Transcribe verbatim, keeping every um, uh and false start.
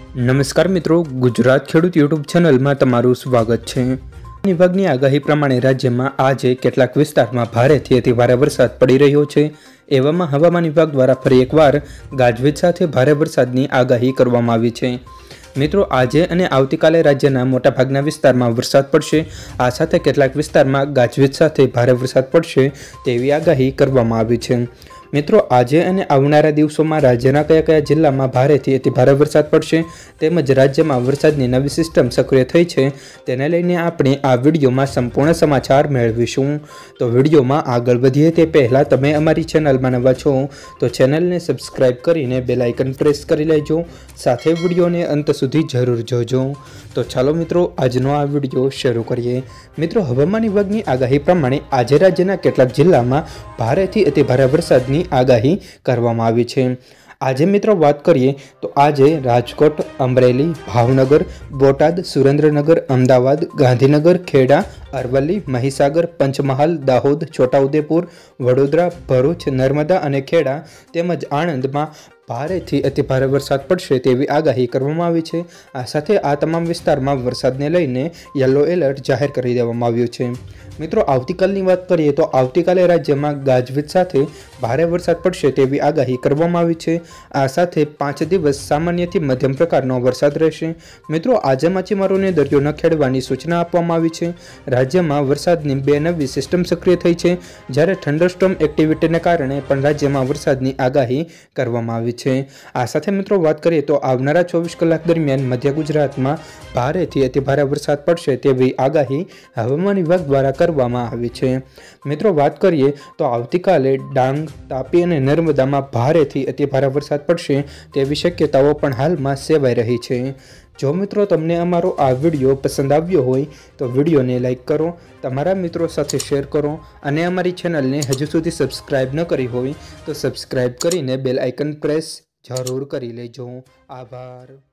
નમસ્કાર મિત્રો, ગુજરાત ખેડૂત યુટ્યુબ ચેનલમાં તમારું સ્વાગત છે। વિભાગની આગાહી પ્રમાણે રાજ્યમાં આજે કેટલાક વિસ્તારમાં ભારેથી અતિ ભારે વરસાદ પડી રહ્યો છે। એવામાં હવામાન વિભાગ દ્વારા ફરી એકવાર ગાજવીજ સાથે ભારે વરસાદની આગાહી કરવામાં આવી છે। મિત્રો, આજે અને આવતીકાલે રાજ્યના મોટાભાગના વિસ્તારમાં વરસાદ પડશે। આ સાથે કેટલાક વિસ્તારમાં ગાજવીજ સાથે ભારે વરસાદ પડશે તેવી આગાહી કરવામાં આવી છે। મિત્રો, આજે અને આવનારા દિવસોમાં રાજ્યના કયા કયા જિલ્લામાં ભારેથી અતિ ભારે વરસાદ પડશે તેમજ રાજ્યમાં વરસાદની નવી સિસ્ટમ સક્રિય થઈ છે તેને લઈને આપણે આ વિડીયોમાં સંપૂર્ણ સમાચાર મેળવીશું। તો વિડીયોમાં આગળ વધીએ તે પહેલાં તમે અમારી ચેનલમાં નવા છો તો ચેનલને સબસ્ક્રાઈબ કરીને બેલ આઇકન પ્રેસ કરી લેજો, સાથે વિડીયોને અંત સુધી જરૂર જોજો। તો ચાલો મિત્રો, આજનો આ વિડીયો શરૂ કરીએ। મિત્રો, હવામાન વિભાગની આગાહી પ્રમાણે આજે રાજ્યના કેટલાક જિલ્લામાં ભારેથી અતિ ભારે વરસાદની આગાહી કરવામાં આવી છે। આજે મિત્રો વાત કરીએ તો આજે રાજકોટ, અમરેલી, ભાવનગર, બોટાદ, સુરેન્દ્રનગર, અમદાવાદ, ગાંધીનગર, ખેડા, અરવલ્લી, મહીસાગર, પંચમહાલ, દાહોદ, છોટાઉદેપુર, વડોદરા, ભરૂચ, નર્મદા અને ખેડા તેમજ આણંદમાં ભારેથી અતિ ભારે વરસાદ પડશે તેવી આગાહી કરવામાં આવી છે। આ સાથે આ તમામ વિસ્તારમાં વરસાદને લઈને યલો એલર્ટ જાહેર કરી દેવામાં આવ્યું છે। મિત્રો, આવતીકાલની વાત કરીએ તો આવતીકાલે રાજ્યમાં ગાજવીજ સાથે ભારે વરસાદ પડશે તેવી આગાહી કરવામાં આવી છે। આ સાથે પાંચ દિવસ સામાન્યથી મધ્યમ પ્રકારનો વરસાદ રહેશે। મિત્રો, આજે માછીમારોને દરિયો ન ખેડવાની સૂચના આપવામાં આવી છે। રાજ્યમાં વરસાદની બે નવી સિસ્ટમ સક્રિય થઈ છે, જ્યારે થંડરસ્ટોર્મ એક્ટિવિટીને કારણે પણ રાજ્યમાં વરસાદની આગાહી કરવામાં આવી છે। આ સાથે મિત્રો વાત કરીએ તો આવનારા ચોવીસ કલાક દરમિયાન મધ્ય ગુજરાતમાં ભારેથી અતિ ભારે વરસાદ પડશે તેવી આગાહી હવામાન વિભાગ દ્વારા કરવામાં આવી છે। મિત્રો, વાત કરીએ તો આવતીકાલે ડાંગ, તાપી અને નર્મદામાં ભારેથી અતિ ભારે વરસાદ પડશે તેવી શક્યતાઓ પણ હાલમાં સેવાઈ રહી છે। જો મિત્રો તમને અમારો આ વિડીયો પસંદ આવ્યો હોય તો વિડીયોને લાઇક કરો, તમારા મિત્રો સાથે શેર કરો અને અમારી ચેનલને હજુ સુધી સબસ્ક્રાઈબ ન કરી હોય તો સબસ્ક્રાઈબ કરીને બેલ આઇકન પ્રેસ જરૂર કરી લેજો। આભાર।